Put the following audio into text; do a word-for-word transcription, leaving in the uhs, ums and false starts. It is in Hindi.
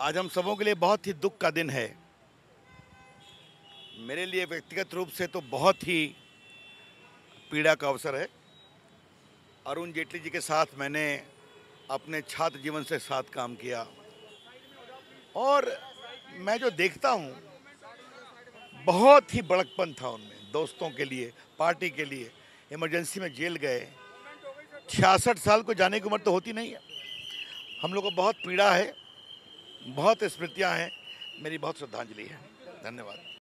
आज हम सबों के लिए बहुत ही दुख का दिन है। मेरे लिए व्यक्तिगत रूप से तो बहुत ही पीड़ा का अवसर है। अरुण जेटली जी के साथ मैंने अपने छात्र जीवन से साथ काम किया और मैं जो देखता हूँ, बहुत ही बड़कपन था उनमें, दोस्तों के लिए, पार्टी के लिए। इमरजेंसी में जेल गए। छियासठ साल को जाने की उम्र तो होती नहीं है। हम लोग को बहुत पीड़ा है, बहुत स्मृतियाँ हैं। मेरी बहुत श्रद्धांजलि है। धन्यवाद।